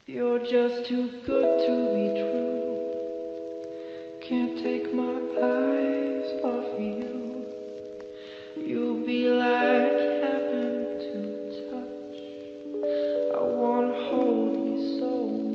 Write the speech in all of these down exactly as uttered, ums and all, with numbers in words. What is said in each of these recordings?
You're just too good to be true. Can't take my eyes off you. You'll be like heaven to touch. I wanna hold you so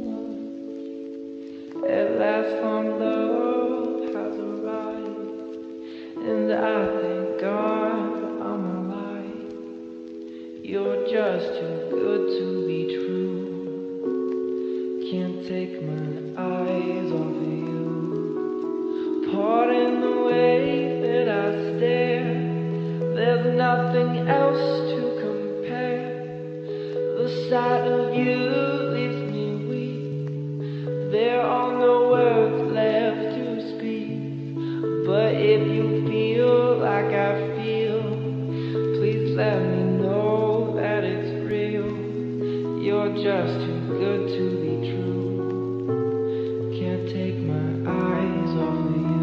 much. At last my love has arrived, and I thank God I'm alive. You're just too good to be true. Can't take my eyes off of you. Pardon the way that I stare. There's nothing else to compare. The sight of you leaves me weak. There are no words left to speak. But if you feel like I feel, please let me know that it's real. You're just too good to be true. Can't take my eyes off of you.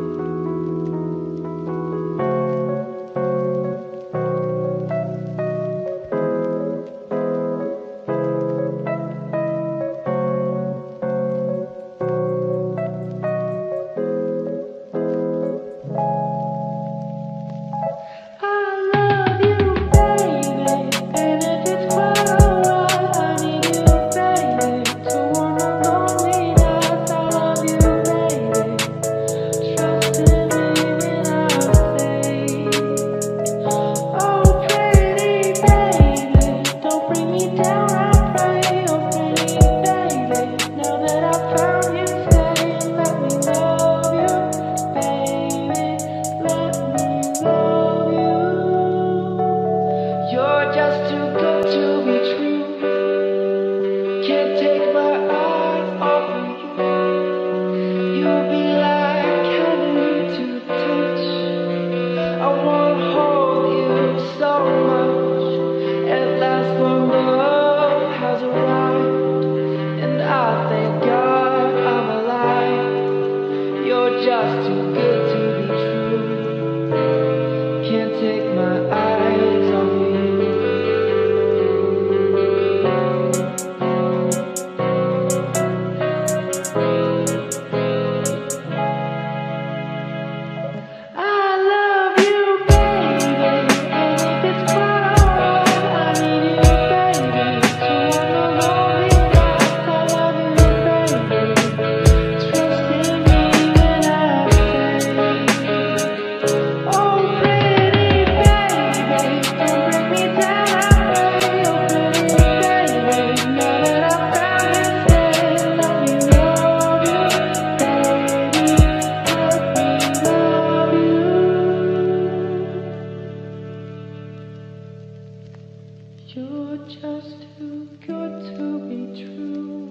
You're just too good to be true.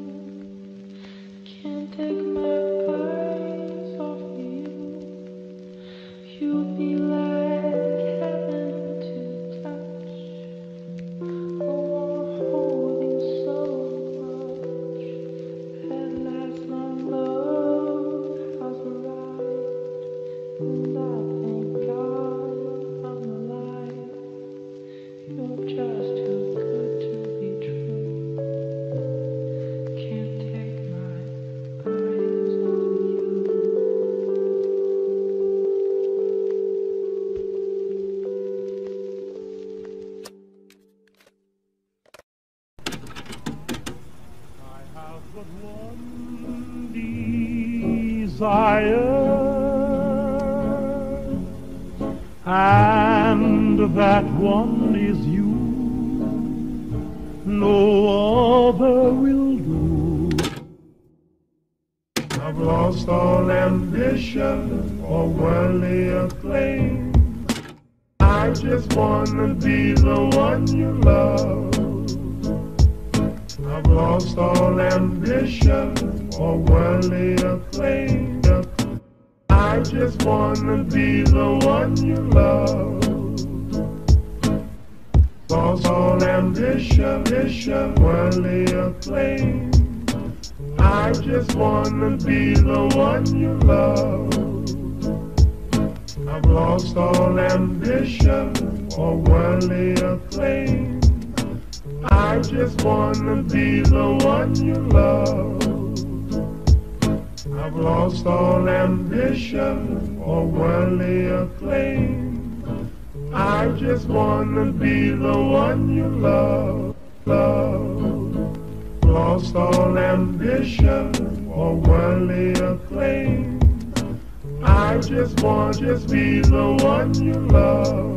Can't take my eyes off you. You'll be like heaven to touch. I wanna hold you so much. At last my love has arrived, and I thank God I'm alive. You're just too good to be true. Can't take my eyes off you. I have but one desire, and that one is you. No other will do. I've lost all ambition or worldly acclaim. I just wanna be the one you love. I've lost all ambition or worldly acclaim. I just wanna be the one you love. Lost all ambition, ambition, worldly acclaim. I just wanna be the one you love. I've lost all ambition or worldly acclaim. I just wanna be the one you love. I've lost all ambition or worldly acclaim. I just wanna be the one you love, love. Lost all ambition or worldly acclaim. I just want just be the one you love.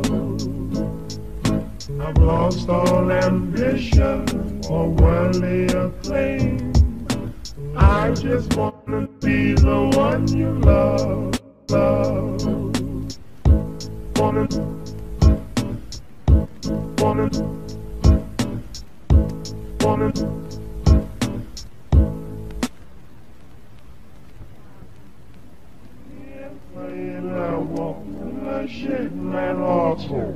I've lost all ambition or worldly acclaim. I just wanna be the one you love, love. Wanna, wanna, wanna. Playing I walk, I shake my heart.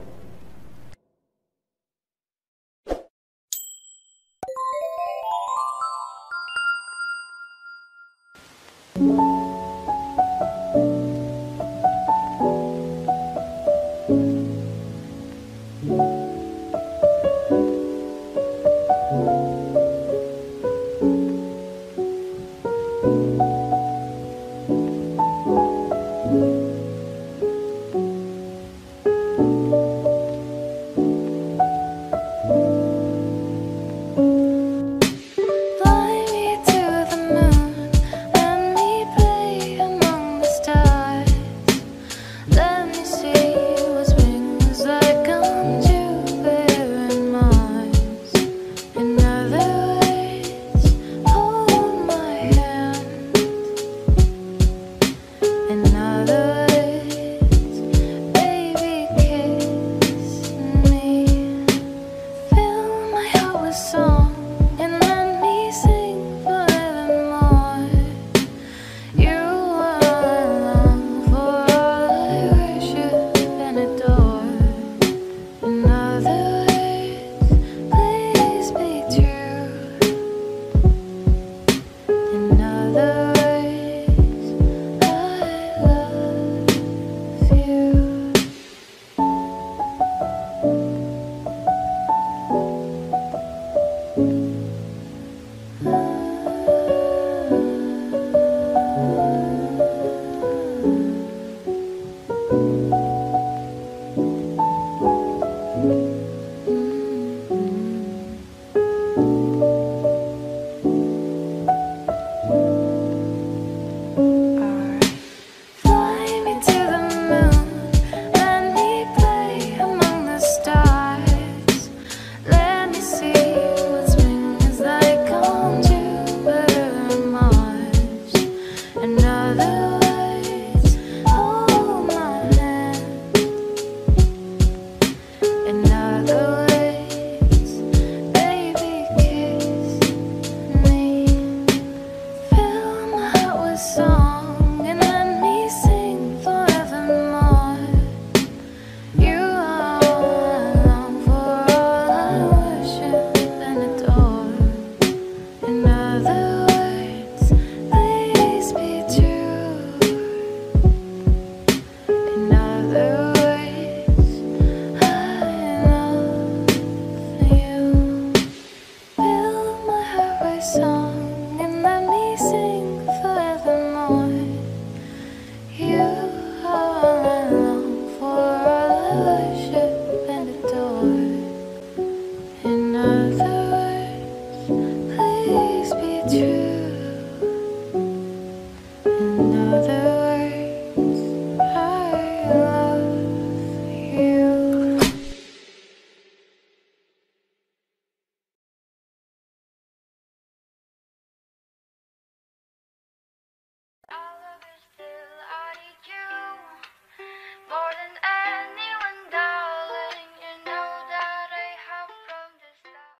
Please be true.